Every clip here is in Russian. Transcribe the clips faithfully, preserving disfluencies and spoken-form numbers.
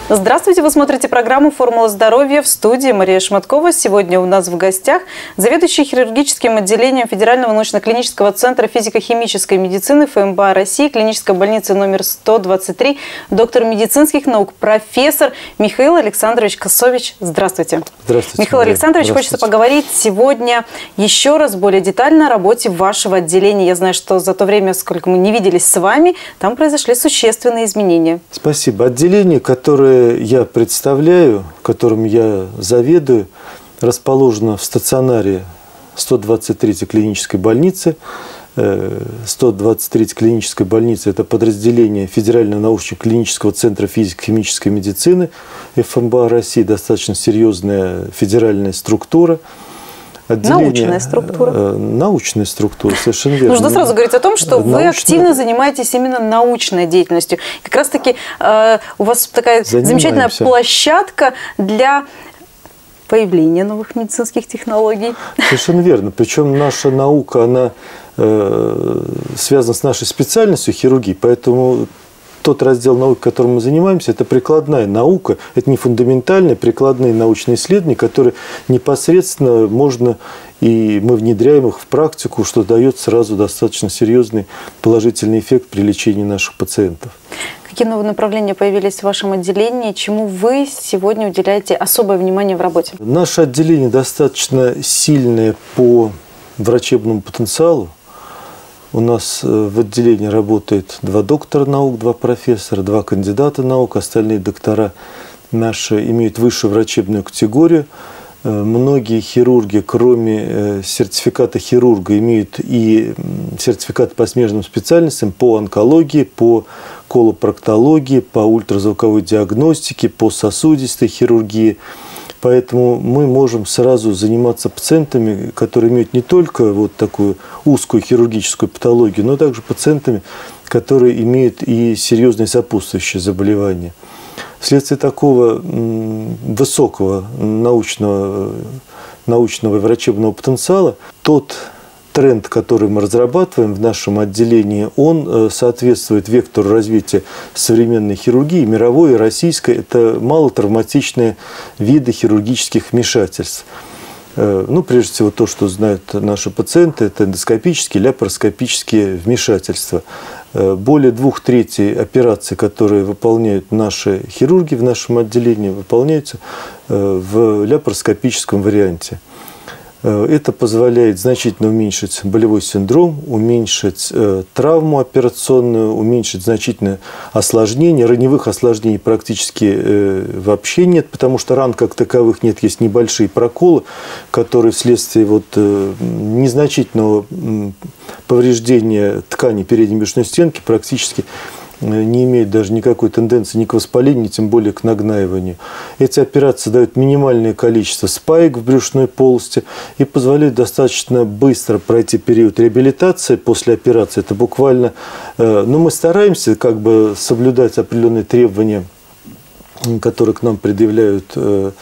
Здравствуйте, вы смотрите программу «Формула здоровья», в студии Мария Шматкова. Сегодня у нас в гостях заведующий хирургическим отделением Федерального научно-клинического центра физико-химической медицины ФМБА России, клинической больницы номер сто двадцать три, доктор медицинских наук, профессор Михаил Александрович Косович. Здравствуйте. Здравствуйте. Михаил Александрович, Здравствуйте. Хочется поговорить сегодня еще раз более детально о работе вашего отделения. Я знаю, что за то время, сколько мы не виделись с вами, там произошли существенные изменения. Спасибо. Отделение, которое я представляю, которым я заведую, расположено в стационаре сто двадцать третьей клинической больницы. сто двадцать третья клиническая больница – это подразделение Федерального научно-клинического центра физико-химической медицины ФМБА России, достаточно серьезная федеральная структура. Отделение, научная структура. Научная структура, совершенно верно. Нужно сразу говорить о том, что Научная... вы активно занимаетесь именно научной деятельностью. Как раз-таки э, у вас такая Занимаемся. замечательная площадка для появления новых медицинских технологий. Совершенно верно. Причем наша наука, она э, связана с нашей специальностью хирургии, поэтому тот раздел науки, которым мы занимаемся, это прикладная наука, это не фундаментальные, прикладные научные исследования, которые непосредственно можно, и мы внедряем их в практику, что дает сразу достаточно серьезный положительный эффект при лечении наших пациентов. Какие новые направления появились в вашем отделении, чему вы сегодня уделяете особое внимание в работе? Наше отделение достаточно сильное по врачебному потенциалу. У нас в отделении работает два доктора наук, два профессора, два кандидата наук. Остальные доктора наши имеют высшую врачебную категорию. Многие хирурги, кроме сертификата хирурга, имеют и сертификат по смежным специальностям по онкологии, по колопроктологии, по ультразвуковой диагностике, по сосудистой хирургии. Поэтому мы можем сразу заниматься пациентами, которые имеют не только вот такую узкую хирургическую патологию, но также пациентами, которые имеют и серьезные сопутствующие заболевания. Вследствие такого высокого научного, научного и врачебного потенциала тот тренд, который мы разрабатываем в нашем отделении, он соответствует вектору развития современной хирургии, мировой и российской. Это малотравматичные виды хирургических вмешательств. Ну, прежде всего, то, что знают наши пациенты, это эндоскопические, ляпароскопические вмешательства. Более двух третей операций, которые выполняют наши хирурги в нашем отделении, выполняются в ляпароскопическом варианте. Это позволяет значительно уменьшить болевой синдром, уменьшить э, травму операционную, уменьшить значительное осложнение. Раневых осложнений практически э, вообще нет, потому что ран как таковых нет. Есть небольшие проколы, которые вследствие вот, э, незначительного э, повреждения ткани передней брюшной стенки практически не имеют даже никакой тенденции ни к воспалению, ни тем более к нагнаиванию. Эти операции дают минимальное количество спаек в брюшной полости и позволяют достаточно быстро пройти период реабилитации после операции. Это буквально... Ну, мы стараемся как бы соблюдать определенные требования, которые к нам предъявляют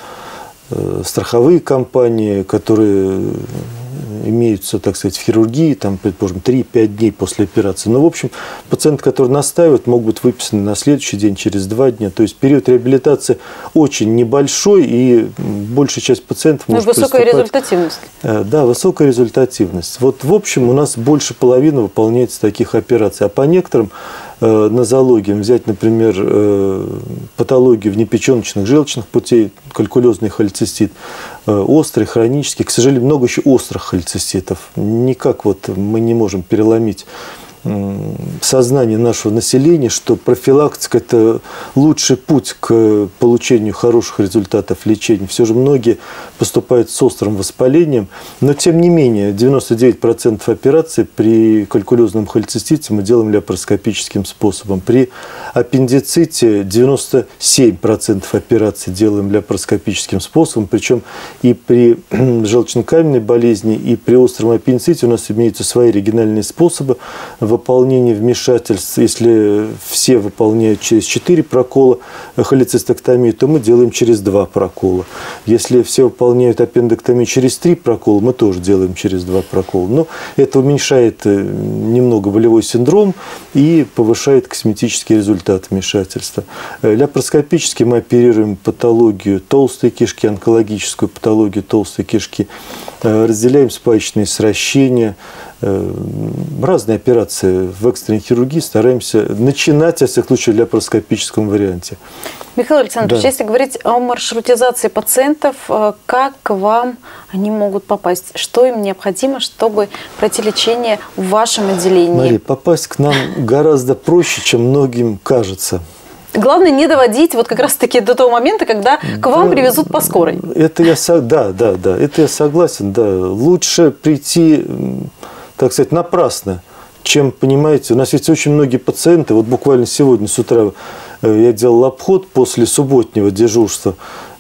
страховые компании, которые имеются, так сказать, в хирургии, там, предположим, три-пять дней после операции. Но, в общем, пациенты, которые настаивают, могут быть выписаны на следующий день, через два дня. То есть период реабилитации очень небольшой, и большая часть пациентов может высокая приступать... результативность. Да, высокая результативность. Вот, в общем, у нас больше половины выполняется таких операций. А по некоторым э, нозологиям, взять, например, э, патологию внепеченочных желчных путей, калькулезный холецистит, э, острый, хронический. К сожалению, много еще острых холециститов. Никак вот мы не можем переломить сознание нашего населения, что профилактика – это лучший путь к получению хороших результатов лечения. Все же многие поступают с острым воспалением, но тем не менее девяносто девять процентов операций при калькулезном холецистите мы делаем ляпароскопическим способом. При аппендиците девяносто семь процентов операций делаем ляпароскопическим способом, причем и при желчнокаменной болезни, и при остром аппендиците у нас имеются свои оригинальные способы выполнение вмешательств, если все выполняют через четыре прокола холецистектомию, то мы делаем через два прокола. Если все выполняют аппендэктомию через три прокола, мы тоже делаем через два прокола. Но это уменьшает немного болевой синдром и повышает косметический результат вмешательства. Ляпароскопически мы оперируем патологию толстой кишки, онкологическую патологию толстой кишки, разделяем спаечные сращения, разные операции в экстренной хирургии стараемся начинать, во всяком случае, в ляпароскопическом варианте. Михаил Александрович, да. Если говорить о маршрутизации пациентов, как к вам они могут попасть? Что им необходимо, чтобы пройти лечение в вашем отделении? Мария, попасть к нам гораздо проще, чем многим кажется. Главное не доводить вот как раз-таки до того момента, когда к вам да, привезут по скорой. Это я, да, да, да, это я согласен, да. Лучше прийти, так сказать, напрасно, чем, понимаете, у нас есть очень многие пациенты, вот буквально сегодня с утра я делал обход после субботнего дежурства,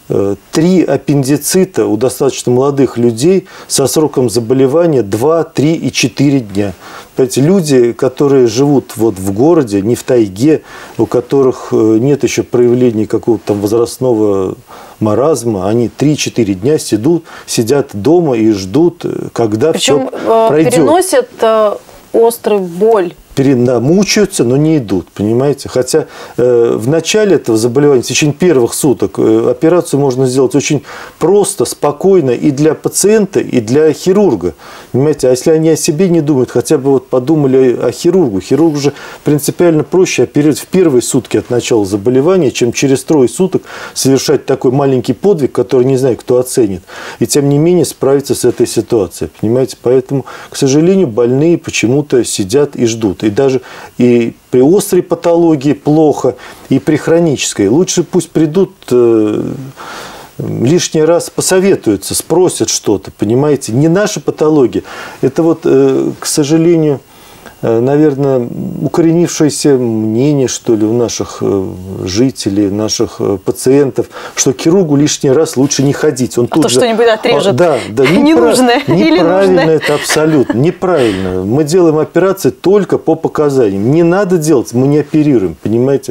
три аппендицита у достаточно молодых людей со сроком заболевания два, три и четыре дня. Понимаете, люди, которые живут вот в городе, не в тайге, у которых нет еще проявлений какого-то там возрастного маразма, они три-четыре дня сидят, сидят дома и ждут, когда Причем, все пройдет. Переносят острую боль. Мучаются, но не идут, понимаете? Хотя э, в начале этого заболевания, в течение первых суток, э, операцию можно сделать очень просто, спокойно и для пациента, и для хирурга. Понимаете? А если они о себе не думают, хотя бы вот подумали о хирургу. Хирургу же принципиально проще оперировать в первые сутки от начала заболевания, чем через трое суток совершать такой маленький подвиг, который не знаю, кто оценит. И тем не менее справиться с этой ситуацией. Понимаете? Поэтому, к сожалению, больные почему-то сидят и ждут. И даже и при острой патологии плохо, и при хронической. Лучше пусть придут, э, лишний раз посоветуются, спросят что-то, понимаете. Не наша патология. Это вот, э, к сожалению, наверное, укоренившееся мнение, что ли, у наших жителей, наших пациентов, что к хирургу лишний раз лучше не ходить. Он а тут то же... что-нибудь отрежет. Да, да, ненужное. Неправильно это абсолютно. Неправильно. Мы делаем операции только по показаниям. Не надо делать, мы не оперируем, понимаете.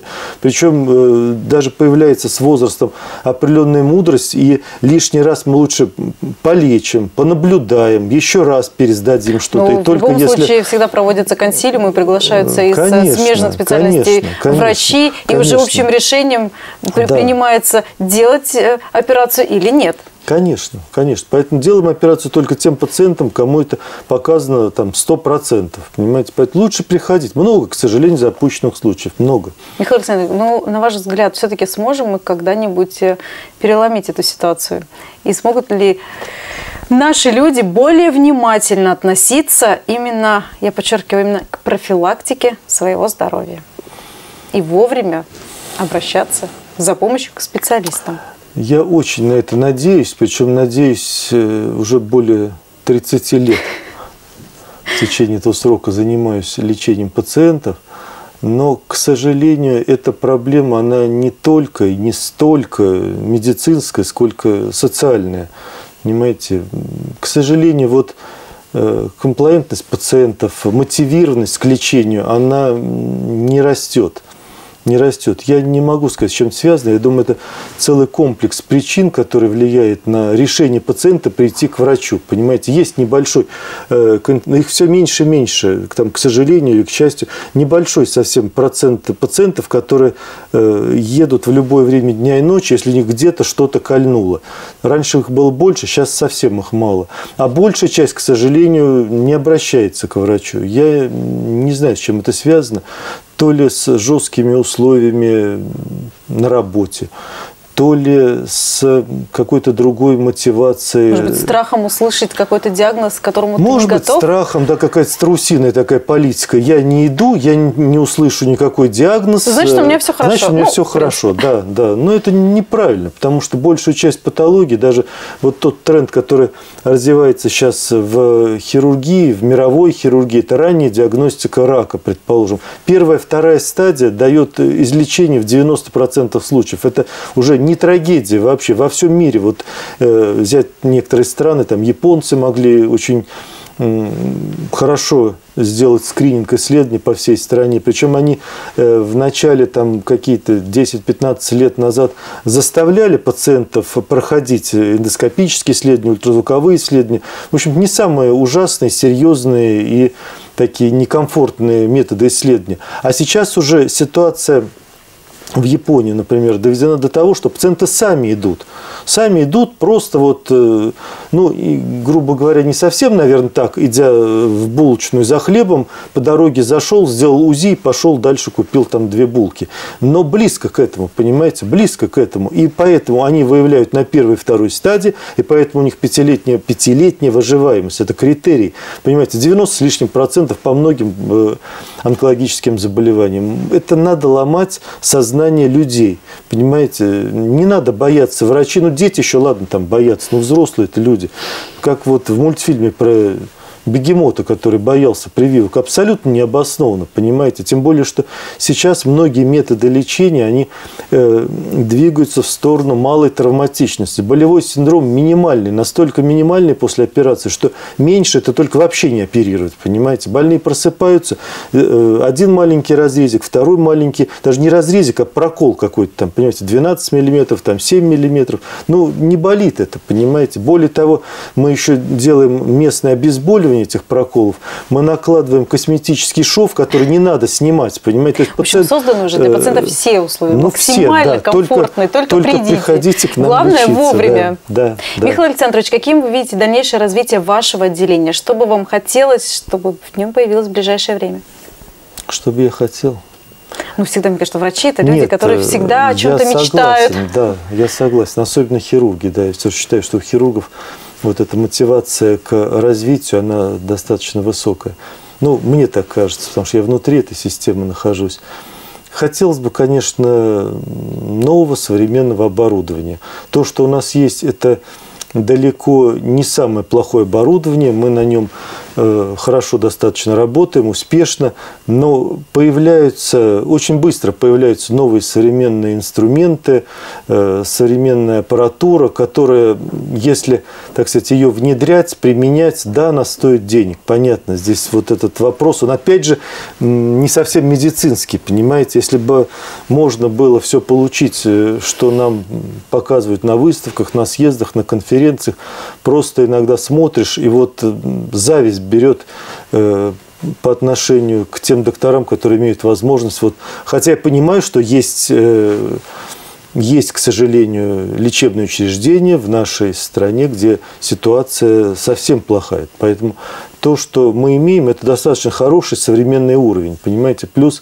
Причем даже появляется с возрастом определенная мудрость, и лишний раз мы лучше полечим, понаблюдаем, еще раз пересдадим что-то. Ну, и только в любом если... случае всегда проводится консилиумы, приглашаются из конечно, смежных специальностей конечно, конечно, врачи, конечно. и уже общим решением да. принимается, делать операцию или нет. Конечно, конечно. Поэтому делаем операцию только тем пациентам, кому это показано там сто процентов. Понимаете? Поэтому лучше приходить. Много, к сожалению, запущенных случаев. Много. Михаил Александрович, ну, на ваш взгляд, все-таки сможем мы когда-нибудь переломить эту ситуацию? И смогут ли наши люди более внимательно относиться именно, я подчеркиваю, именно к профилактике своего здоровья и вовремя обращаться за помощью к специалистам? Я очень на это надеюсь, причем надеюсь уже более тридцати лет. В течение этого срока занимаюсь лечением пациентов. Но, к сожалению, эта проблема, она не только и не столько медицинская, сколько социальная. Понимаете, к сожалению, вот комплаентность пациентов, мотивированность к лечению, она не растет. Не растет. Я не могу сказать, с чем это связано. Я думаю, это целый комплекс причин, который влияет на решение пациента прийти к врачу. Понимаете, есть небольшой, э, их все меньше и меньше, там, к сожалению и к счастью, небольшой совсем процент пациентов, которые э, едут в любое время дня и ночи, если у них где-то что-то кольнуло. Раньше их было больше, сейчас совсем их мало. А большая часть, к сожалению, не обращается к врачу. Я не знаю, с чем это связано. То ли с жесткими условиями на работе, то ли с какой-то другой мотивацией. Может быть, страхом услышать какой-то диагноз, к которому Может ты не быть, готов? страхом, да, какая-то страусиная такая политика. Я не иду, я не услышу никакой диагноз. Значит, у меня все хорошо. Значит, у меня ну, все хорошо, да, да. Но это неправильно, потому что большую часть патологии, даже вот тот тренд, который развивается сейчас в хирургии, в мировой хирургии, это ранняя диагностика рака, предположим. Первая, вторая стадия дает излечение в девяноста процентах случаев. Это уже не трагедия вообще во всем мире. Вот э, взять некоторые страны, там японцы могли очень хорошо сделать скрининг исследований по всей стране. Причем они в начале, там, какие-то десять-пятнадцать лет назад заставляли пациентов проходить эндоскопические исследования, ультразвуковые исследования. В общем, не самые ужасные, серьезные и такие некомфортные методы исследования. А сейчас уже ситуация в Японии, например, доведена до того, что пациенты сами идут. Сами идут просто вот, ну, и, грубо говоря, не совсем, наверное, так, идя в булочную за хлебом, по дороге зашел, сделал УЗИ, пошел дальше, купил там две булки. Но близко к этому, понимаете, близко к этому. И поэтому они выявляют на первой и второй стадии, и поэтому у них пятилетняя, пятилетняя выживаемость. Это критерий. Понимаете, девяносто с лишним процентов по многим онкологическим заболеваниям. Это надо ломать сознание людей, понимаете, не надо бояться врачей, ну дети еще, ладно, там боятся, но взрослые это люди, как вот в мультфильме про бегемота, который боялся прививок, абсолютно необоснованно, понимаете, тем более, что сейчас многие методы лечения, они э, двигаются в сторону малой травматичности, болевой синдром минимальный, настолько минимальный после операции, что меньше это только вообще не оперировать, понимаете, больные просыпаются, э, один маленький разрезик, второй маленький, даже не разрезик, а прокол какой-то там, понимаете, двенадцать миллиметров, там семь миллиметров, ну не болит это, понимаете, более того, мы еще делаем местное обезболивание этих проколов, мы накладываем косметический шов, который не надо снимать, понимаете. В общем, пациент, созданы уже для пациентов все условия, ну, максимально все, да, комфортные, только, только, только придите. приходите к нам Главное лечиться, вовремя. Да, да, Михаил да. Александрович, каким вы видите дальнейшее развитие вашего отделения? Что бы вам хотелось, чтобы в нем появилось в ближайшее время? Что бы я хотел? Ну, всегда, мне кажется, врачи – это люди, Нет, которые всегда о чем-то мечтают. Да, я согласен. Особенно хирурги. Да, я все считаю, что у хирургов вот эта мотивация к развитию, она достаточно высокая. Ну, мне так кажется, потому что я внутри этой системы нахожусь. Хотелось бы, конечно, нового современного оборудования. То, что у нас есть, это далеко не самое плохое оборудование. Мы на нем э, хорошо достаточно работаем, успешно. Но появляются, очень быстро появляются новые современные инструменты, э, современная аппаратура, которая, если, так сказать, ее внедрять, применять, да, она стоит денег. Понятно, здесь вот этот вопрос, он опять же не совсем медицинский, понимаете. Если бы можно было все получить, что нам показывают на выставках, на съездах, на конференциях, просто иногда смотришь, и вот зависть берет э, по отношению к тем докторам, которые имеют возможность. Вот, хотя я понимаю, что есть, э, есть, к сожалению, лечебные учреждения в нашей стране, где ситуация совсем плохая. Поэтому то, что мы имеем, это достаточно хороший современный уровень, понимаете. Плюс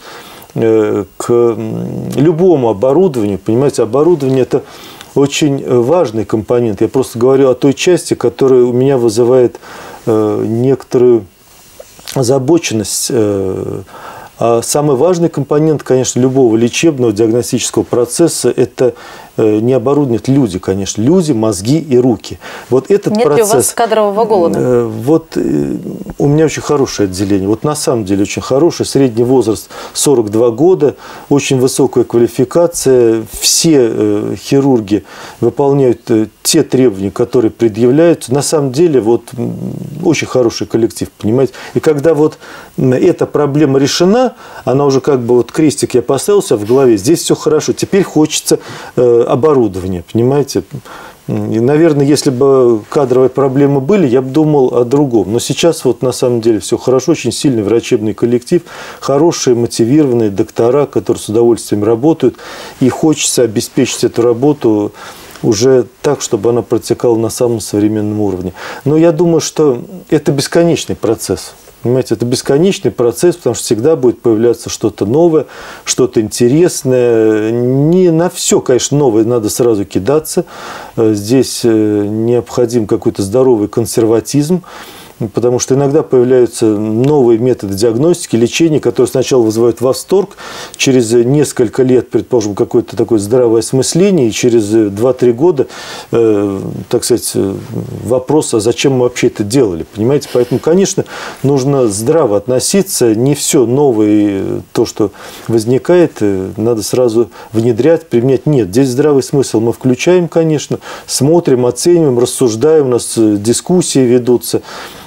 э, к любому оборудованию, понимаете, оборудование – это очень важный компонент. Я просто говорю о той части, которая у меня вызывает э, некоторую озабоченность. Э, а самый важный компонент, конечно, любого лечебного диагностического процесса – это э, не оборудование, это люди, конечно. Люди, мозги и руки. Вот этот Нет процесс, ли у вас кадрового голода? Э, вот э, у меня очень хорошее отделение. Вот на самом деле очень хорошее. Средний возраст сорок два года, очень высокая квалификация. Все э, хирурги выполняют э, те требования, которые предъявляются. На самом деле вот очень хороший коллектив, понимаете. И когда вот эта проблема решена, она уже как бы вот крестик я поставился в голове, здесь все хорошо. Теперь хочется э, оборудования, понимаете. И, наверное, если бы кадровые проблемы были, я бы думал о другом. Но сейчас вот на самом деле все хорошо, очень сильный врачебный коллектив, хорошие, мотивированные доктора, которые с удовольствием работают. И хочется обеспечить эту работу уже так, чтобы она протекала на самом современном уровне. Но я думаю, что это бесконечный процесс. Понимаете, это бесконечный процесс, потому что всегда будет появляться что-то новое, что-то интересное. Не на все, конечно, новое надо сразу кидаться. Здесь необходим какой-то здоровый консерватизм. Потому что иногда появляются новые методы диагностики, лечения, которые сначала вызывают восторг, через несколько лет, предположим, какое-то такое здравое осмысление, и через два-три года, э, так сказать, вопрос, а зачем мы вообще это делали, понимаете? Поэтому, конечно, нужно здраво относиться, не все новое, то, что возникает, надо сразу внедрять, применять. Нет, здесь здравый смысл мы включаем, конечно, смотрим, оцениваем, рассуждаем, у нас дискуссии ведутся.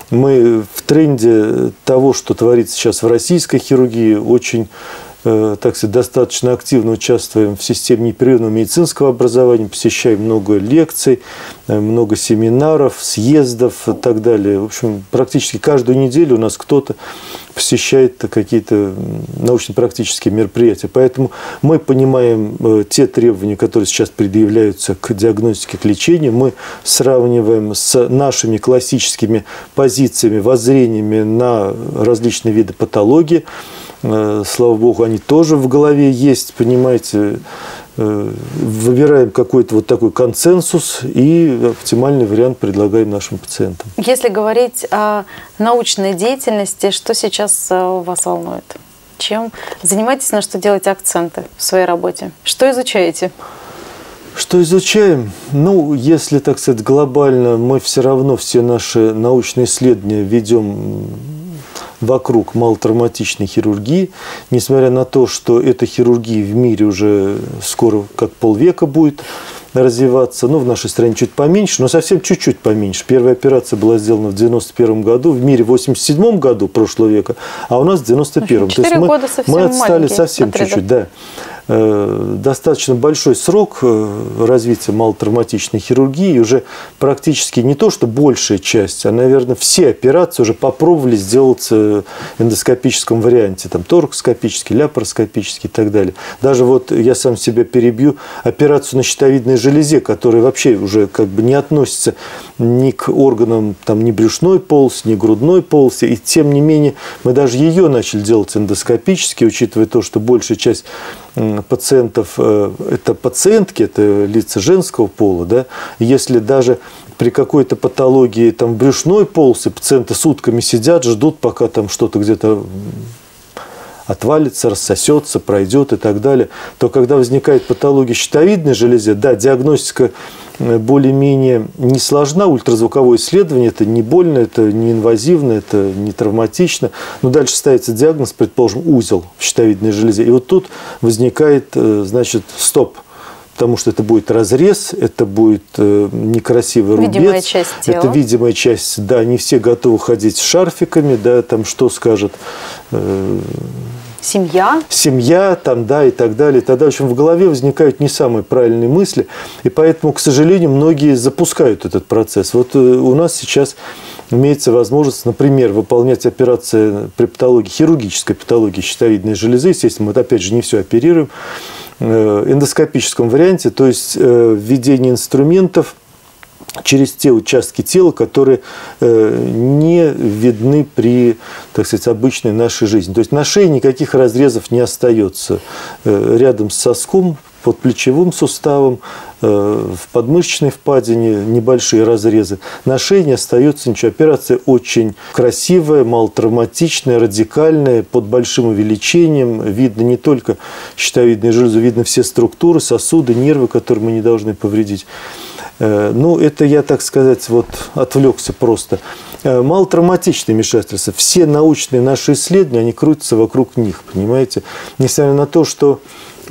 Мы в тренде того, что творится сейчас в российской хирургии, очень, так сказать, достаточно активно участвуем в системе непрерывного медицинского образования, посещаем много лекций, много семинаров, съездов и так далее. В общем, практически каждую неделю у нас кто-то посещает какие-то научно-практические мероприятия. Поэтому мы понимаем те требования, которые сейчас предъявляются к диагностике, к лечению. Мы сравниваем с нашими классическими позициями, воззрениями на различные виды патологии. Слава богу, они тоже в голове есть, понимаете. Выбираем какой-то вот такой консенсус и оптимальный вариант предлагаем нашим пациентам. Если говорить о научной деятельности, что сейчас вас волнует? Чем занимаетесь, на что делаете акценты в своей работе? Что изучаете? Что изучаем? Ну, если, так сказать, глобально, мы все равно все наши научные исследования ведем вокруг малотравматичной хирургии, несмотря на то, что эта хирургия в мире уже скоро как полвека будет развиваться. Ну, в нашей стране чуть поменьше, но совсем чуть-чуть поменьше. Первая операция была сделана в девяносто первом году, в мире в восемьдесят седьмом году прошлого века, а у нас в девяносто первом. То есть мы, года совсем мы отстали совсем чуть-чуть, да. Достаточно большой срок развития малотравматичной хирургии. И уже практически не то, что большая часть, а, наверное, все операции уже попробовали сделать в эндоскопическом варианте. Там торакоскопический, ляпароскопический и так далее. Даже вот я сам себя перебью, операцию на щитовидной железе, которая вообще уже как бы не относится ни к органам там, ни брюшной полости, ни грудной полости. И тем не менее мы даже ее начали делать эндоскопически, учитывая то, что большая часть пациентов – это пациентки, это лица женского пола. Да? Если даже при какой-то патологии там, брюшной полости пациенты сутками сидят, ждут, пока там что-то где-то отвалится, рассосется, пройдет и так далее, то когда возникает патология щитовидной железы, да, диагностика более-менее не сложна, ультразвуковое исследование, это не больно, это не инвазивно, это не травматично, но дальше ставится диагноз, предположим, узел в щитовидной железе, и вот тут возникает, значит, стоп. Потому что это будет разрез, это будет э, некрасивый рубец. Видимая часть тела. Это видимая часть, да, не все готовы ходить с шарфиками, да, там что скажет э, семья. Семья, там, да, и так далее. И тогда, в общем, в голове возникают не самые правильные мысли, и поэтому, к сожалению, многие запускают этот процесс. Вот э, у нас сейчас имеется возможность, например, выполнять операции при патологии, хирургической патологии щитовидной железы, естественно, мы, опять же, не все оперируем, эндоскопическом варианте, то есть введение инструментов через те участки тела, которые не видны при, так сказать, обычной нашей жизни. То есть на шее никаких разрезов не остается. Рядом с соском, под плечевым суставом, в подмышечной впадине небольшие разрезы. На шее не остается ничего. Операция очень красивая, малотравматичная, радикальная, под большим увеличением. Видно не только щитовидную железу, видно все структуры, сосуды, нервы, которые мы не должны повредить. Ну, это я, так сказать, вот отвлекся просто. Малотравматичные вмешательства. Все научные наши исследования, они крутятся вокруг них, понимаете? Несмотря на то, что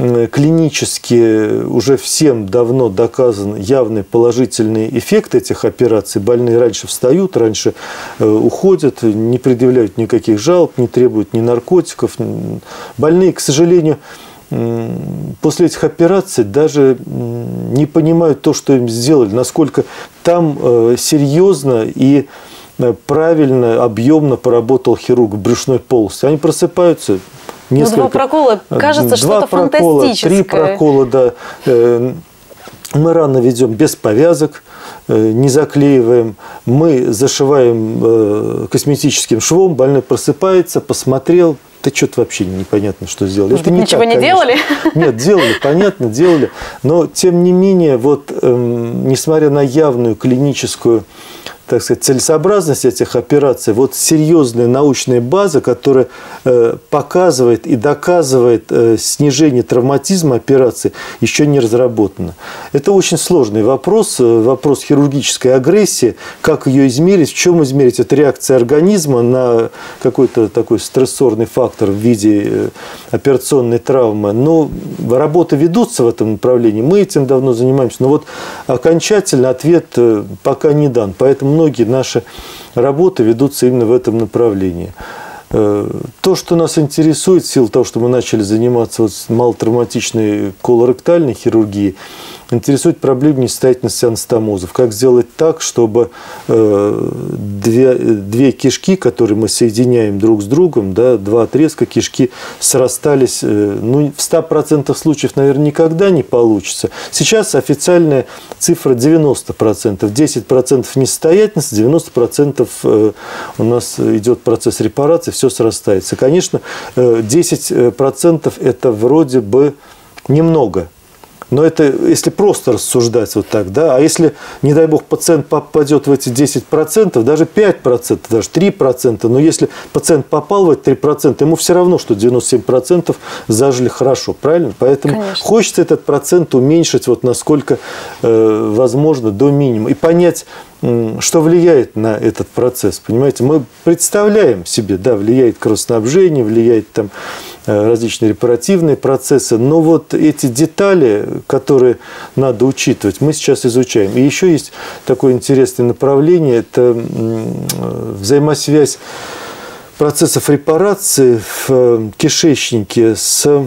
клинически уже всем давно доказан явный положительный эффект этих операций. Больные раньше встают, раньше уходят, не предъявляют никаких жалоб, не требуют ни наркотиков. Больные, к сожалению, после этих операций даже не понимают то, что им сделали, насколько там серьезно и правильно, объемно поработал хирург в брюшной полости. Они просыпаются. Несколько, ну, два прокола, кажется, что-то фантастическое. Три прокола, да. Мы раны ведем без повязок, не заклеиваем. Мы зашиваем косметическим швом. Больной просыпается, посмотрел. Да что-то вообще непонятно, что сделали. Может, это не ничего так, не конечно. делали? Нет, делали, понятно, делали. Но, тем не менее, вот, эм, несмотря на явную клиническую, так сказать, целесообразность этих операций, вот серьезная научная база, которая э, показывает и доказывает э, снижение травматизма операций, еще не разработана. Это очень сложный вопрос, вопрос хирургической агрессии, как ее измерить, в чем измерить. Это реакция организма на какой-то такой стрессорный фактор в виде э, операционной травмы. Но работы ведутся в этом направлении, мы этим давно занимаемся, но вот окончательный ответ э, пока не дан. Поэтому многие наши работы ведутся именно в этом направлении. То, что нас интересует, в силу того, что мы начали заниматься вот малотравматичной колоректальной хирургией, интересует проблема несостоятельности анастомозов. Как сделать так, чтобы э, две, две кишки, которые мы соединяем друг с другом, да, два отрезка кишки срастались, э, ну, в ста процентах случаев, наверное, никогда не получится. Сейчас официальная цифра девяносто процентов. десять процентов несостоятельности, девяносто процентов э, у нас идет процесс репарации, все срастается. Конечно, э, десять процентов это вроде бы немного. Но это если просто рассуждать вот так, да, а если, не дай бог, пациент попадет в эти десять процентов, даже пять процентов, даже три процента, но если пациент попал в эти три процента, ему все равно, что девяносто семь процентов зажили хорошо, правильно? Поэтому Конечно. Хочется этот процент уменьшить вот насколько э, возможно до минимума и понять, что влияет на этот процесс. Понимаете, мы представляем себе, да, влияет кровоснабжение, влияет там различные репаративные процессы, но вот эти детали, которые надо учитывать, мы сейчас изучаем. И еще есть такое интересное направление, это взаимосвязь процессов репарации в кишечнике с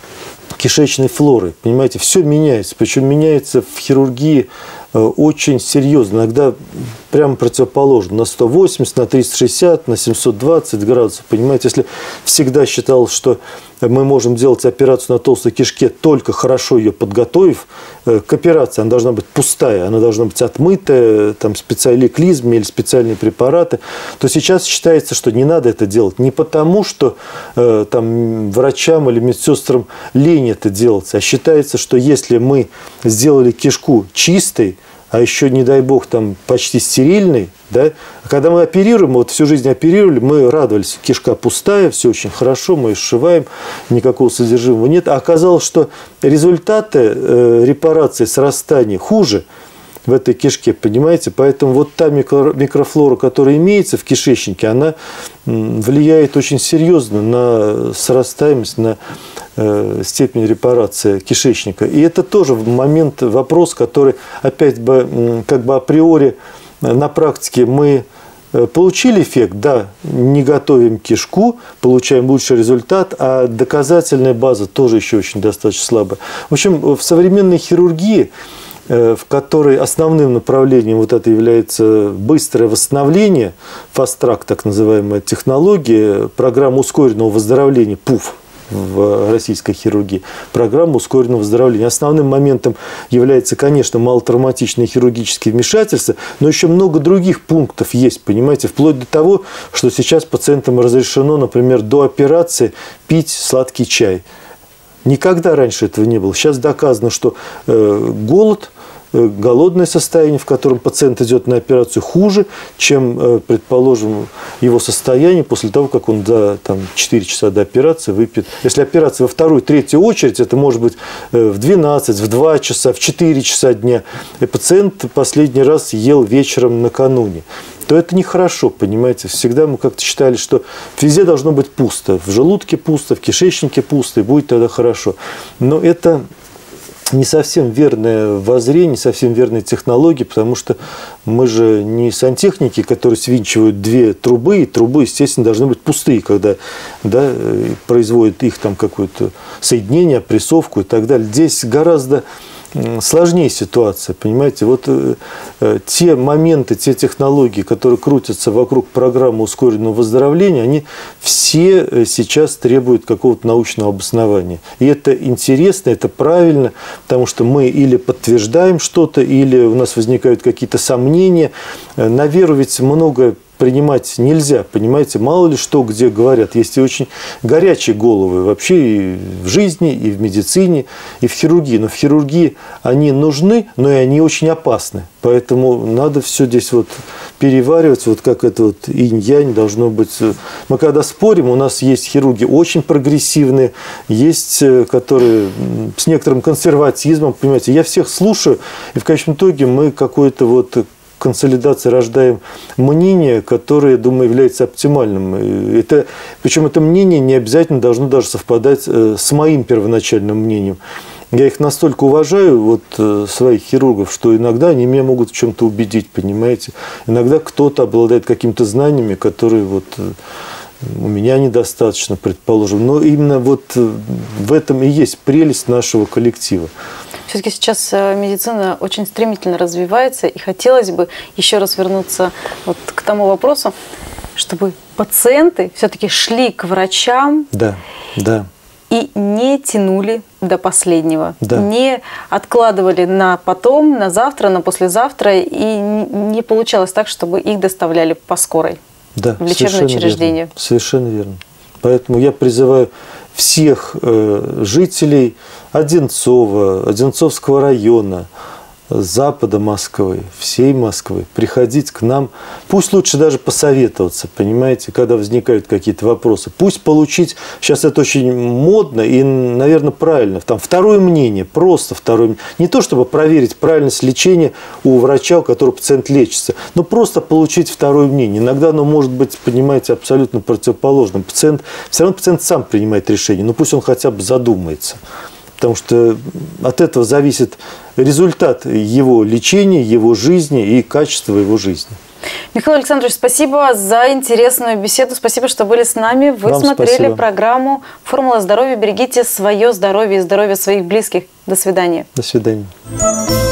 кишечной флорой. Понимаете, все меняется, причем меняется в хирургии очень серьезно, иногда прямо противоположно, на сто восемьдесят, на триста шестьдесят, на семьсот двадцать градусов. Понимаете, если всегда считал, что мы можем делать операцию на толстой кишке, только хорошо ее подготовив к операции, она должна быть пустая, она должна быть отмытая, там специальные клизмы или специальные препараты, то сейчас считается, что не надо это делать. Не потому, что э, там врачам или медсестрам лень это делать, а считается, что если мы сделали кишку чистой, а еще, не дай бог, там почти стерильный, да, когда мы оперируем, вот всю жизнь оперировали, мы радовались, кишка пустая, все очень хорошо, мы ее сшиваем, никакого содержимого нет. А оказалось, что результаты э, репарации, срастания хуже в этой кишке, понимаете? Поэтому вот та микро, микрофлора, которая имеется в кишечнике, она влияет очень серьезно на срастаемость, на э, степень репарации кишечника. И это тоже момент, вопрос, который опять бы как бы априори на практике мы получили эффект, да, не готовим кишку, получаем лучший результат, а доказательная база тоже еще очень достаточно слабая. В общем, в современной хирургии, в которой основным направлением вот это является быстрое восстановление, фаст-трак, так называемая технология, программа ускоренного выздоровления, ПУФ в российской хирургии, программа ускоренного выздоровления. Основным моментом является, конечно, малотравматичные хирургические вмешательства, но еще много других пунктов есть, понимаете, вплоть до того, что сейчас пациентам разрешено, например, до операции пить сладкий чай. Никогда раньше этого не было. Сейчас доказано, что э, голод, э, голодное состояние, в котором пациент идет на операцию, хуже, чем, э, предположим, его состояние после того, как он за там, четыре часа до операции выпьет. Если операция во вторую, третью очередь, это может быть э, в двенадцать, в два часа, в четыре часа дня. И пациент последний раз ел вечером накануне. То это нехорошо, понимаете. Всегда мы как-то считали, что везде должно быть пусто. В желудке пусто, в кишечнике пусто, и будет тогда хорошо. Но это не совсем верное воззрение, не совсем верные технологии, потому что мы же не сантехники, которые свинчивают две трубы, и трубы, естественно, должны быть пустые, когда да, производят их там какое-то соединение, опрессовку и так далее. Здесь гораздо сложнее ситуация, понимаете, вот э, те моменты, те технологии, которые крутятся вокруг программы ускоренного выздоровления, они все сейчас требуют какого-то научного обоснования. И это интересно, это правильно, потому что мы или подтверждаем что-то, или у нас возникают какие-то сомнения. На веру ведь много принимать нельзя, понимаете, мало ли что где говорят. Есть и очень горячие головы вообще и в жизни, и в медицине, и в хирургии. Но в хирургии они нужны, но и они очень опасны. Поэтому надо все здесь вот переваривать, вот как это вот инь-янь должно быть. Мы когда спорим, у нас есть хирурги очень прогрессивные, есть которые с некоторым консерватизмом, понимаете. Я всех слушаю, и в конечном итоге мы какой-то вот консолидации рождаем мнение, которое, я думаю, является оптимальным. Это, причем это мнение не обязательно должно даже совпадать с моим первоначальным мнением. Я их настолько уважаю, вот своих хирургов, что иногда они меня могут в чем-то убедить, понимаете. Иногда кто-то обладает какими-то знаниями, которые вот у меня недостаточно, предположим. Но именно вот в этом и есть прелесть нашего коллектива. Все-таки сейчас медицина очень стремительно развивается, и хотелось бы еще раз вернуться вот к тому вопросу, чтобы пациенты все-таки шли к врачам, да, да. и не тянули до последнего, да. не откладывали на потом, на завтра, на послезавтра, и не получалось так, чтобы их доставляли по скорой да, в лечебное учреждение. Верно, совершенно верно. Поэтому я призываю всех э, жителей Одинцова, Одинцовского района, запада Москвы, всей Москвы, приходить к нам, пусть лучше даже посоветоваться, понимаете, когда возникают какие-то вопросы, пусть получить, сейчас это очень модно и, наверное, правильно, там второе мнение, просто второе мнение, не то чтобы проверить правильность лечения у врача, у которого пациент лечится, но просто получить второе мнение. Иногда оно может быть, понимаете, абсолютно противоположным. Пациент, все равно пациент сам принимает решение, но пусть он хотя бы задумается. Потому что от этого зависит результат его лечения, его жизни и качество его жизни. Михаил Александрович, спасибо за интересную беседу. Спасибо, что были с нами. Вы Вам смотрели спасибо. Программу «Формула здоровья». Берегите свое здоровье и здоровье своих близких. До свидания. До свидания.